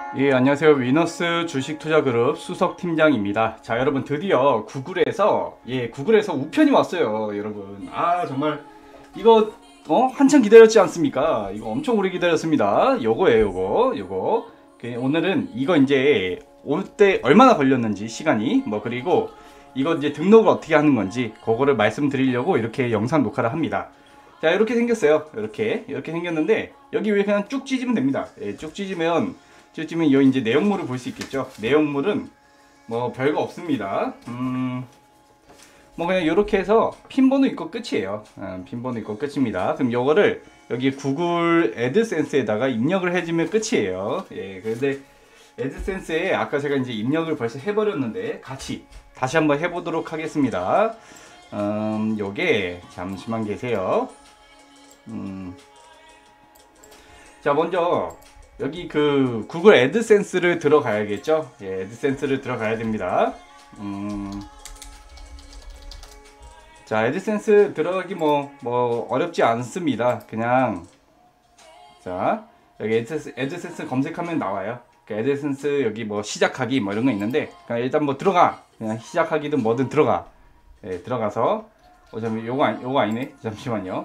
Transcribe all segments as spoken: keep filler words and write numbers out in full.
예, 안녕하세요. 위너스 주식투자그룹 수석팀장입니다. 자, 여러분 드디어 구글에서 예, 구글에서 우편이 왔어요, 여러분. 아, 정말 이거 어? 한참 기다렸지 않습니까? 이거 엄청 오래 기다렸습니다. 요거예요, 요거. 요거. 그, 오늘은 이거 이제 올 때 얼마나 걸렸는지 시간이 뭐 그리고 이거 이제 등록을 어떻게 하는 건지 그거를 말씀드리려고 이렇게 영상 녹화를 합니다. 자, 이렇게 생겼어요. 이렇게 이렇게 생겼는데 여기 위에 그냥 쭉 찢으면 됩니다. 예, 쭉 찢으면 찢으면 요 이제 내용물을 볼 수 있겠죠. 내용물은 뭐 별거 없습니다. 음, 뭐 그냥 이렇게 해서 핀번호 있고 끝이에요. 음, 핀번호 있고 끝입니다. 그럼 요거를 여기 구글 애드센스에다가 입력을 해주면 끝이에요. 예, 근데 애드센스에 아까 제가 이제 입력을 벌써 해버렸는데 같이 다시 한번 해보도록 하겠습니다. 음, 요게 잠시만 계세요. 음, 자, 먼저 여기 그 구글 애드센스를 들어가야겠죠. 예, 애드센스를 들어가야 됩니다. 음, 자, 애드센스 들어가기 뭐, 뭐 어렵지 않습니다. 그냥 자, 여기 애드센스, 애드센스 검색하면 나와요. 그 애드센스 여기 뭐 시작하기 뭐 이런 거 있는데 그냥 일단 뭐 들어가. 그냥 시작하기든 뭐든 들어가. 예, 들어가서 어, 잠시 요거 아니, 요거 아니네. 잠시만요.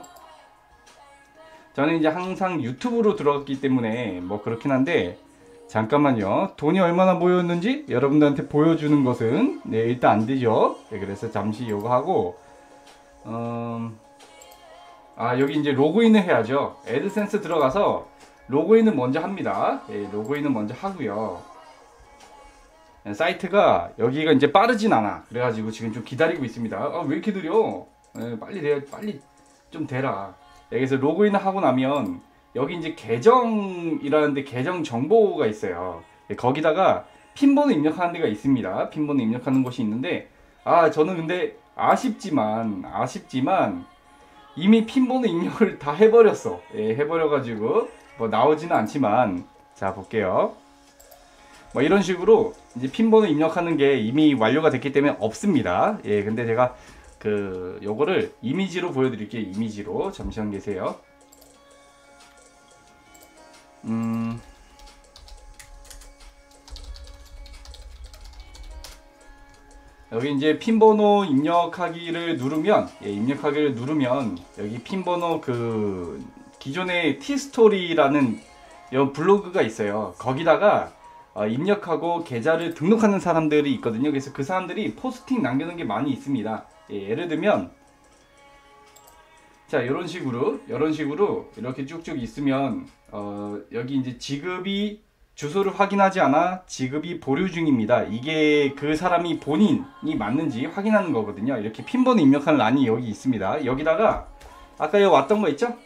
저는 이제 항상 유튜브로 들어갔기 때문에 뭐 그렇긴 한데 잠깐만요. 돈이 얼마나 모였는지 여러분들한테 보여주는 것은 네, 일단 안 되죠. 네, 그래서 잠시 요거 하고 음, 아 여기 이제 로그인을 해야죠. 애드센스 들어가서 로그인을 먼저 합니다. 예, 로그인을 먼저 하고요. 예, 사이트가 여기가 이제 빠르진 않아. 그래가지고 지금 좀 기다리고 있습니다. 아, 왜 이렇게 느려? 예, 빨리 돼, 빨리 좀 되라. 여기서 로그인을 하고 나면 여기 이제 계정이라는데 계정 정보가 있어요. 예, 거기다가 핀번호 입력하는 데가 있습니다. 핀번호 입력하는 곳이 있는데 아 저는 근데 아쉽지만 아쉽지만 이미 핀번호 입력을 다 해버렸어. 예, 해버려가지고 뭐 나오지는 않지만 자 볼게요. 뭐 이런 식으로 이제 핀번호 입력하는 게 이미 완료가 됐기 때문에 없습니다. 예, 근데 제가 그 요거를 이미지로 보여드릴게요. 이미지로 잠시만 계세요. 음. 여기 이제 핀번호 입력하기를 누르면 예, 입력하기를 누르면 여기 핀번호 그 기존의 티스토리라는 요 블로그가 있어요. 거기다가 어, 입력하고 계좌를 등록하는 사람들이 있거든요. 그래서 그 사람들이 포스팅 남겨놓은 게 많이 있습니다. 예, 예를 들면 자 이런 식으로 이런 식으로 이렇게 쭉쭉 있으면 어, 여기 이제 지급이 주소를 확인하지 않아 지급이 보류 중입니다. 이게 그 사람이 본인이 맞는지 확인하는 거거든요. 이렇게 핀번호 입력하는 란이 여기 있습니다. 여기다가 아까 여기 왔던 거 있죠?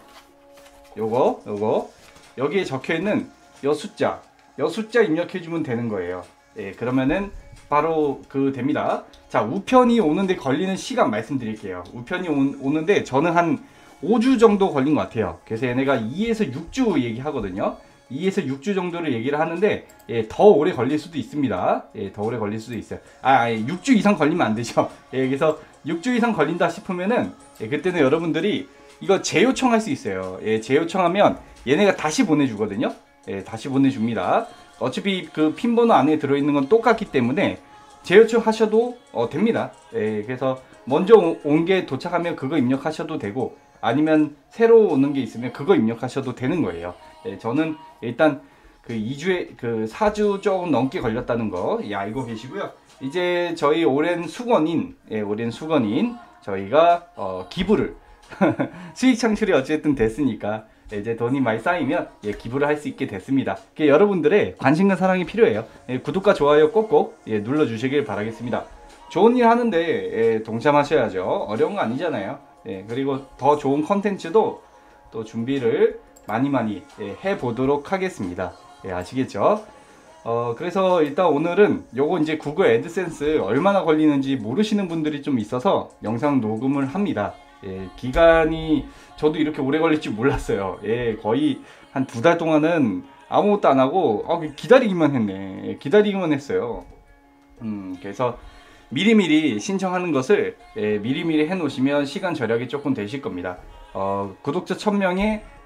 요거 요거 여기에 적혀 있는 요 숫자 요 숫자 입력해 주면 되는 거예요. 예, 그러면은 바로 그 됩니다. 자, 우편이 오는데 걸리는 시간 말씀드릴게요. 우편이 오, 오는데 저는 한 오 주 정도 걸린 것 같아요. 그래서 얘네가 이에서 육 주 얘기하거든요. 이에서 육 주 정도를 얘기를 하는데 예, 더 오래 걸릴 수도 있습니다. 예, 더 오래 걸릴 수도 있어요. 아, 육 주 이상 걸리면 안 되죠. 예, 그래서 육 주 이상 걸린다 싶으면은 예, 그때는 여러분들이 이거 재요청할 수 있어요. 예, 재요청하면 얘네가 다시 보내주거든요. 예, 다시 보내줍니다. 어차피 그 핀번호 안에 들어있는 건 똑같기 때문에 재요청하셔도 어, 됩니다. 예, 그래서 먼저 온 게 도착하면 그거 입력하셔도 되고 아니면 새로 오는 게 있으면 그거 입력하셔도 되는 거예요. 예, 저는 일단 그 이 주에 그 사 주 조금 넘게 걸렸다는 거 예, 알고 계시고요. 이제 저희 오랜 수건인 예, 오랜 수건인 저희가 어, 기부를 수익 창출이 어쨌든 됐으니까 이제 돈이 많이 쌓이면 예, 기부를 할 수 있게 됐습니다. 여러분들의 관심과 사랑이 필요해요. 예, 구독과 좋아요 꼭꼭 예, 눌러주시길 바라겠습니다. 좋은 일 하는데 예, 동참하셔야죠. 어려운 거 아니잖아요. 예, 그리고 더 좋은 컨텐츠도 또 준비를 많이 많이 예, 해보도록 하겠습니다. 예, 아시겠죠? 어, 그래서 일단 오늘은 요거 이제 구글 애드센스 얼마나 걸리는지 모르시는 분들이 좀 있어서 영상 녹음을 합니다. 예, 기간이 저도 이렇게 오래 걸릴 줄 몰랐어요. 예, 거의 한 두 달 동안은 아무것도 안 하고 어, 기다리기만 했네. 예, 기다리기만 했어요. 음, 그래서 미리미리 신청하는 것을 예, 미리미리 해 놓으시면 시간 절약이 조금 되실 겁니다. 어, 구독자 천 명에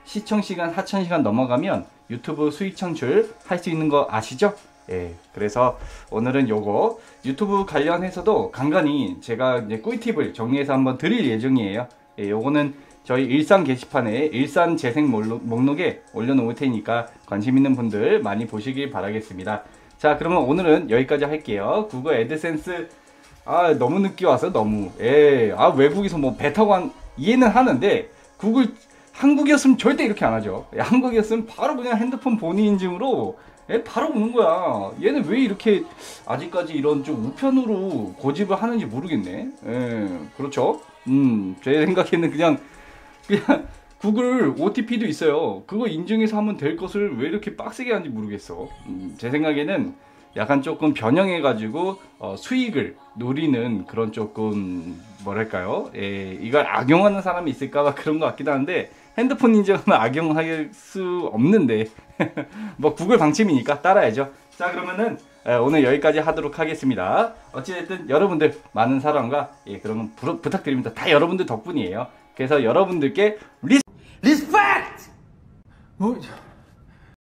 시청 시간 사천 시간 넘어가면 유튜브 수익 창출 할 수 있는 거 아시죠? 예, 그래서 오늘은 요거 유튜브 관련해서도 간간히 제가 이제 꿀팁을 정리해서 한번 드릴 예정이에요. 예, 요거는 저희 일산 게시판에 일산 재생 목록, 목록에 올려놓을 테니까 관심 있는 분들 많이 보시길 바라겠습니다. 자, 그러면 오늘은 여기까지 할게요. 구글 애드센스 아 너무 늦게 와서 너무 예, 아 외국에서 뭐 배 타고 한 이해는 하는데 구글 한국이었으면 절대 이렇게 안 하죠. 예, 한국이었으면 바로 그냥 핸드폰 본인 인증으로 예, 바로 오는 거야. 얘는 왜 이렇게 아직까지 이런 좀 우편으로 고집을 하는지 모르겠네. 예, 그렇죠. 음, 제 생각에는 그냥 그냥 구글 오티피도 있어요. 그거 인증해서 하면 될 것을 왜 이렇게 빡세게 하는지 모르겠어. 음, 제 생각에는 약간 조금 변형해가지고 어, 수익을 노리는 그런 조금 뭐랄까요? 예, 이걸 악용하는 사람이 있을까봐 그런 것 같기도 한데 핸드폰 인증은 악용할 수 없는데 뭐 구글 방침이니까 따라야죠. 자, 그러면은 에, 오늘 여기까지 하도록 하겠습니다. 어찌됐든 여러분들 많은 사랑과 예, 그러면 부, 부탁드립니다. 다 여러분들 덕분이에요. 그래서 여러분들께 리... 리스펙트! 뭐...